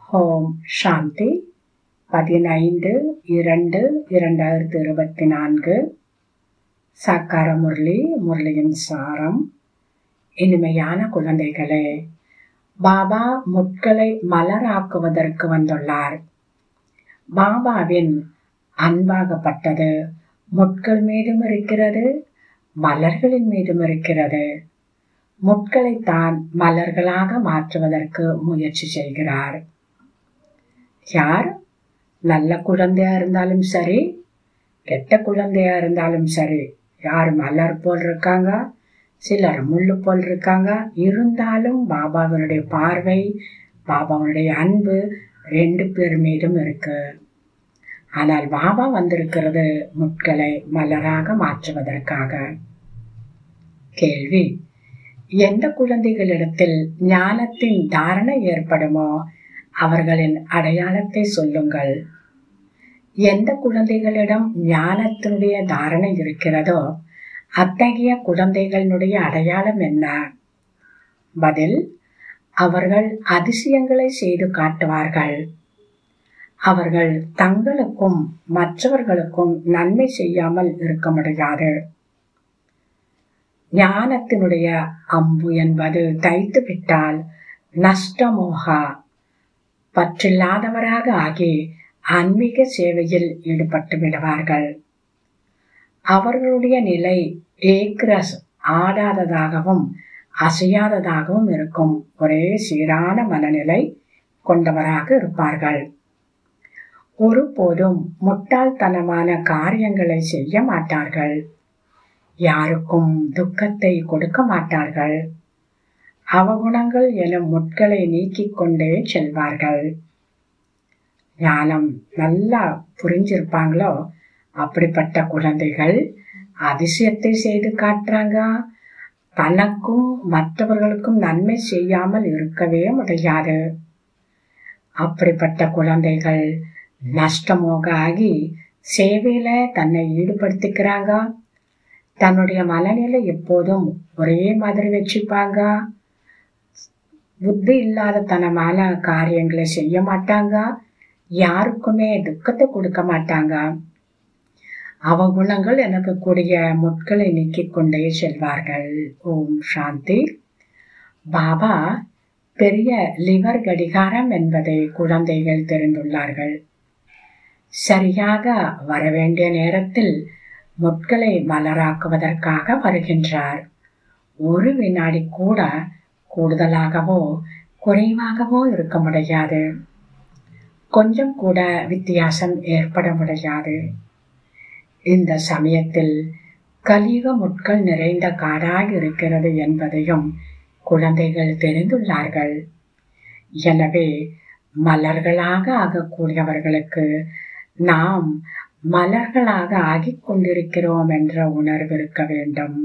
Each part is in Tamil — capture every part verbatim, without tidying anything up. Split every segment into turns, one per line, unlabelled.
ஓம் சாந்தி. பதினைந்து இரண்டு இரண்டாயிரத்தி இருபத்தி நான்கு. சாக்கார முரளி. முரளியின் சாரம். இனிமையான குழந்தைகளே, பாபா முட்களை மலராக்குவதற்கு வந்துள்ளார். பாபாவின் அன்பாகப்பட்டது முட்கள் மீதும் இருக்கிறது, மலர்களின் மீதும் இருக்கிறது. முட்களை தான் மலர்களாக மாற்றுவதற்கு முயற்சி செய்கிறார். யார்? நல்ல குழந்தையா இருந்தாலும் சரி, கெட்ட குழந்தையா இருந்தாலும் சரி. யார் மலர் போல் இருக்காங்க, சிலர் முள்ளு போல் இருக்காங்க. இருந்தாலும் பாபாவினுடைய பார்வை, பாபாவுடைய அன்பு ரெண்டு பேர் மீதும் இருக்கு. ஆனால் பாபா வந்திருக்கிறது முட்களை மலராக மாற்றுவதற்காக. கேள்வி: எந்த குழந்தைகளிடத்தில் ஞானத்தின் தாரணை ஏற்படுமோ அவர்களின் அடையாளத்தை சொல்லுங்கள். எந்த குழந்தைகளிடம் ஞானத்தினுடைய தாரணை இருக்கிறதோ அத்தகைய குழந்தைகளுடைய அடையாளம் என்ன? பதில்: அவர்கள் அதிசயங்களை செய்து காட்டுவார்கள். அவர்கள் தங்களுக்கும் மற்றவர்களுக்கும் நன்மை செய்யாமல் இருக்க முடியாது. ஞானத்தினுடைய அம்பு என்பது தைத்து விட்டால் நஷ்டமோகா பற்றில்லாதவராக ஆகி ஆன்மீக சேவையில் ஈடுபட்டு விடுவார்கள். அவர்களுடைய நிலை ஏக்ரஸ் ஆடாததாகவும் அசையாததாகவும் இருக்கும். ஒரே சீரான மனநிலை கொண்டவராக இருப்பார்கள். ஒருபோதும் முட்டாள்தனமான காரியங்களை செய்ய மாட்டார்கள். யாருக்கும் துக்கத்தை கொடுக்க மாட்டார்கள். அவகுணங்கள் எனும் முட்களை நீக்கிக் கொண்டே செல்வார்கள். ஞானம் நல்லா புரிஞ்சிருப்பாங்களோ அப்படிப்பட்ட குழந்தைகள் அதிசயத்தை செய்து காட்டுறாங்க. தனக்கும் மற்றவர்களுக்கும் நன்மை செய்யாமல் இருக்கவே முடியாது. அப்படிப்பட்ட குழந்தைகள் நஷ்டமோக ஆகி சேவையில தன்னை ஈடுபடுத்திக்கிறாங்க. தன்னுடைய மனநிலை எப்போதும் ஒரே மாதிரி வச்சுப்பாங்க. புத்தி இல்லாத தனமான காரியங்களை செய்ய மாட்டாங்க. யாருக்குமே துக்கத்தை கொடுக்க மாட்டாங்க. அவகுணங்கள் எனக்கு கூடிய முட்களை நீக்கிக் கொண்டே செல்வார்கள். ஓம் சாந்தி. பாபா பெரிய லிவர் கடிகாரம் என்பதை குழந்தைகள் தெரிந்துள்ளார்கள். சரியாக வரவேண்டிய நேரத்தில் முட்களை மலராக்குவதற்காக வருகின்றார். ஒரு வினாடி கூட கூடுதலாகவோ குறைவாகவோ இருக்க முடியாது. கொஞ்சம் கூட வித்தியாசம் ஏற்பட முடியாது. இந்த சமயத்தில் கலியுக முட்கள் நிறைந்த காடாக இருக்கிறது என்பதையும் குழந்தைகள் தெரிந்துள்ளார்கள். எனவே மலர்களாக ஆகக்கூடியவர்களுக்கு நாம் மலர்களாக ஆகிக் கொண்டிருக்கிறோம் என்ற உணர்வு இருக்க வேண்டும்.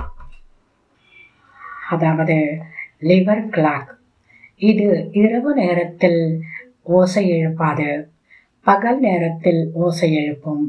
அதாவது லிவர் கிளாக் இது இரவு நேரத்தில் ஓசை எழுப்பாது, பகல் நேரத்தில் ஓசை எழுப்பும்.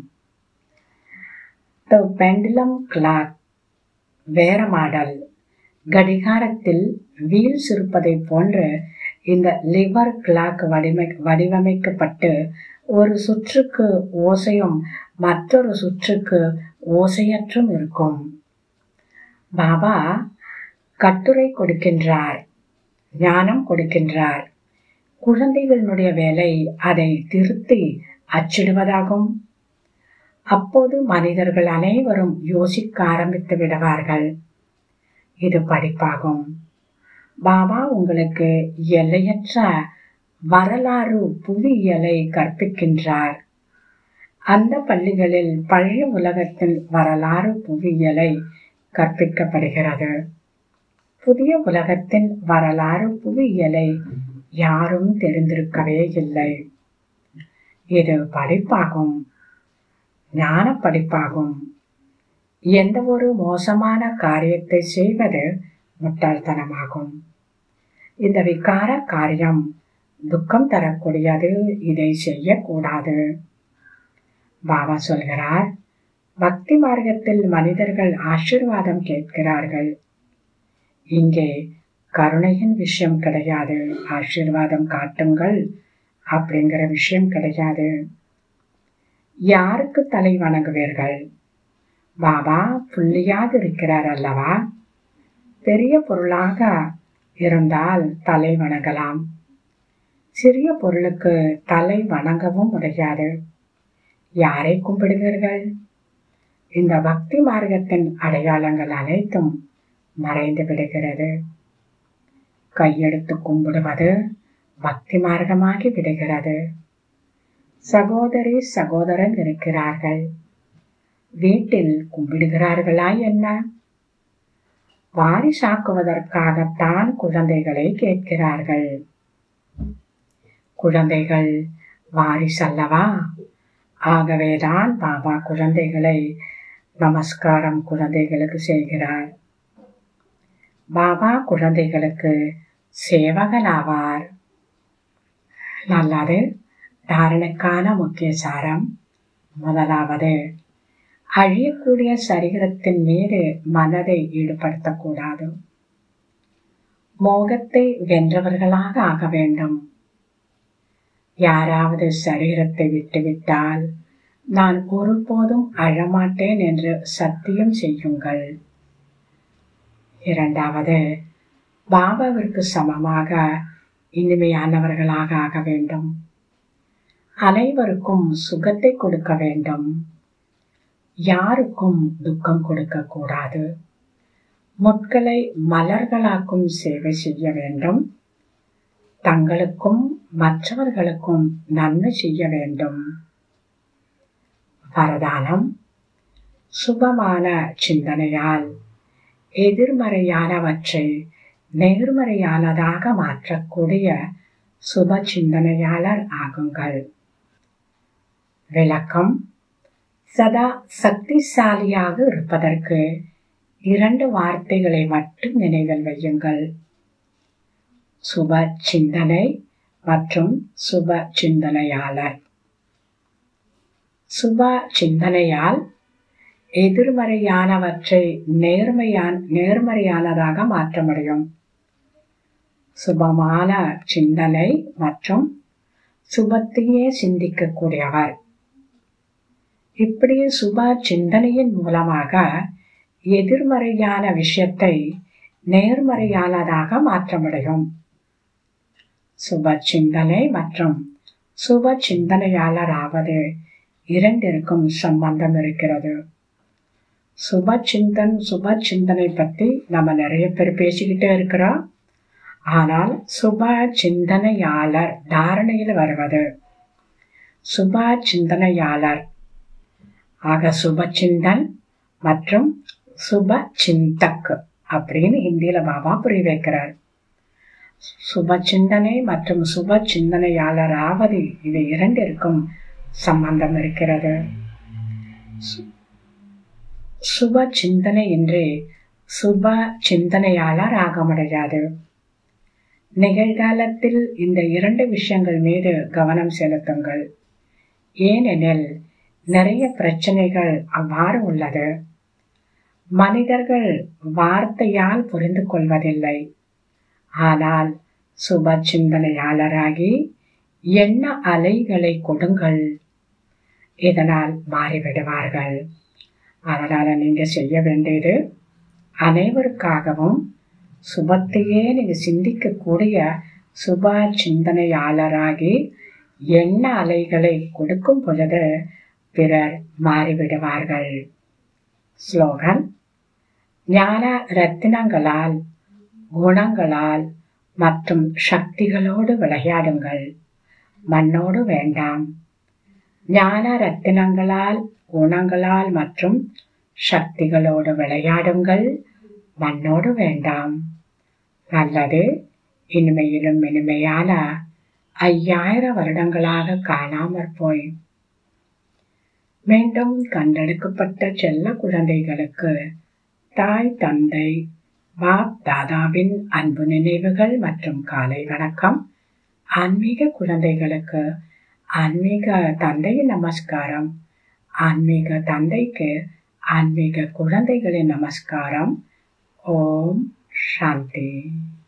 பெண்டுலம் கிளாக் வேற மாடல். கடிகாரத்தில் வீல்ஸ் இருப்பதை போன்று இந்த லிவர் கிளாக் வடிவமை வடிவமைக்கப்பட்டு ஒரு சுற்றுக்கு ஓசையும் மற்றொரு சுற்றுக்கு ஓசையற்றும் இருக்கும். பாபா கட்டுரை கொடுக்கின்றார், ஞானம் கொடுக்கின்றார். குழந்தைகளுடைய வேலை அதை திருத்தி அச்சிடுவதாகும். அப்போது மனிதர்கள் அனைவரும் யோசிக்க ஆரம்பித்து விடுவார்கள். இது படிப்பாகும். பாபா உங்களுக்கு எல்லையற்ற வரலாறு புவியியலை கற்பிக்கின்றார். அந்த பள்ளிகளில் பழைய உலகத்தின் வரலாறு புவியியலை கற்பிக்கப்படுகிறது. புதிய உலகத்தின் வரலாறு புவியியலை யாரும் தெரிந்திருக்கவே இல்லை. இது படிப்பாகும், ஞான படிப்பாகும். எந்த ஒரு மோசமான காரியத்தை செய்வது முட்டாள்தனமாகும். இந்த விகார காரியம் துக்கம் தரக்கூடியது. இதை செய்யக்கூடாது. பாபா சொல்கிறார், பக்தி மார்க்கத்தில் மனிதர்கள் ஆசீர்வாதம் கேட்கிறார்கள். இங்கே கருணையின் விஷயம் கிடையாது. ஆசீர்வாதம் காட்டுங்கள், அப்படிங்கிற விஷயம் கிடையாது. யாருக்கு தலை வணங்குவீர்கள்? பாபா புள்ளியாக இருக்கிறார் அல்லவா? பெரிய பொருளாக இருந்தால் தலை வணங்கலாம். சிறிய பொருளுக்கு தலை வணங்கவும் முடியாது. யாரை கும்பிடுவீர்கள்? இந்த பக்தி மார்க்கத்தின் அடையாளங்கள் அனைத்தும் மறைந்து விடுகிறது. கையெடுத்து கும்பிடுவது பக்தி மார்க்கமாகி விடுகிறது. சகோதரி சகோதரன் இருக்கிறார்கள். வீட்டில் கும்பிடுகிறார்களா என்ன? வாரிசாக்குவதற்காகத்தான் குழந்தைகளை கேட்கிறார்கள். குழந்தைகள் வாரிசல்லவா? ஆகவேதான் பாபா குழந்தைகளை நமஸ்காரம் குழந்தைகளுக்கு செய்கிறார். பாபா குழந்தைகளுக்கு சேவகனாவார். நல்லது. தாரணைக்கான முக்கிய சாரம். முதலாவது, அழியக்கூடிய சரீரத்தின் மீது மனதை ஈடுபடுத்தக்கூடாது. மோகத்தை வென்றவர்களாக ஆக வேண்டும். யாராவது சரீரத்தை விட்டுவிட்டால் நான் ஒருபோதும் அழமாட்டேன் என்று சத்தியம் செய்யுங்கள். இரண்டாவது, பாபாவிற்கு சமமாக இனிமையானவர்களாக ஆக வேண்டும். அனைவருக்கும் சுகத்தை கொடுக்க வேண்டும். யாருக்கும் துக்கம் கொடுக்க கூடாது. முட்களை மலர்களாக்கும் சேவை செய்ய வேண்டும். தங்களுக்கும் மற்றவர்களுக்கும் நன்மை செய்ய வேண்டும். வரதானம். சுபமான சிந்தனையால் எதிர்மறையானவற்றை நேர்மறையானதாக மாற்றக்கூடிய சுப சிந்தனையாளர் ஆகுங்கள். விளக்கம். சதா சக்திசாலியாக இருப்பதற்கு இரண்டு வார்த்தைகளை மட்டும் நினைவில் வையுங்கள். சுப சிந்தனை மற்றும் சுப சிந்தனையாளர். சுப சிந்தனையால் எதிர்மறையானவற்றை நேர்மையான நேர்மறையானதாக மாற்ற முடியும். சுபமான சிந்தனை மற்றும் சுபத்தையே சிந்திக்கக்கூடியவர். இப்படி சுப சிந்தனையின் மூலமாக எதிர்மறையான விஷயத்தை நேர்மறையானதாக மாற்ற முடியும். சுப சிந்தனை மற்றும் சுப சிந்தனையாளர் ஆவது இரண்டிற்கும் சம்பந்தம் இருக்கிறது. சுப சிந்தன் சுப சிந்தனை பத்தி நம்ம நிறைய பேர் பேசிக்கிட்டே இருக்கிறோம். ஆனால் சுப சிந்தனையாளர் தாரணையில் வருவது சுப சிந்தனையாளர். ஆக சுப சிந்தன் மற்றும் சுப சிந்தக் அப்படின்னு ஹிந்தியில பாபா புரிய வைக்கிறார். சுப சிந்தனை மற்றும் சுப சிந்தனையாளர் ஆவது இது இரண்டிற்கும் சம்பந்தம் இருக்கிறது. சுப சிந்தனை இன்றி சுப சிந்தனையாளர் ஆக முடியாது. நிகழ்காலத்தில் இந்த இரண்டு விஷயங்கள் மீது கவனம் செலுத்துங்கள். ஏனெனில் நிறைய பிரச்சனைகள் அவ்வாறு உள்ளது. மனிதர்கள் வார்த்தையால் புரிந்து கொள்வதில்லை. ஆனால் சுப சிந்தனையாளராகி எண்ண அலைகளை கொடுங்கள். இதனால் மாறிவிடுவார்கள். அதனால நீங்க செய்ய வேண்டியது அனைவருக்காகவும் சுபத்தையே நீங்க சிந்திக்கக்கூடிய சுப சிந்தனையாளராகி எண்ண அலைகளை கொடுக்கும் பொழுது பிறர் மாறிவிடுவார்கள். ஸ்லோகன். ஞான ரத்தினங்களால் குணங்களால் மற்றும் சக்திகளோடு விளையாடுங்கள். மண்ணோடு வேண்டாம். ஞான ரத்தினங்களால் குணங்களால் மற்றும் சக்திகளோடு விளையாடுங்கள். மண்ணோடு வேண்டாம். நல்லது. இனிமையிலும் இனிமையான ஐயாயிரம் வருடங்களாக காணாமற் போய் மீண்டும் கண்டெடுக்கப்பட்ட செல்ல குழந்தைகளுக்கு தாய் தந்தை பாப் தாதாவின் அன்பு நினைவுகள் மற்றும் காலை வணக்கம். ஆன்மீக குழந்தைகளுக்கு ஆன்மீக தந்தையின் நமஸ்காரம். ஆன்மீக தந்தைக்கு ஆன்மீக குழந்தைகளின் நமஸ்காரம். ஓம் சாந்தி.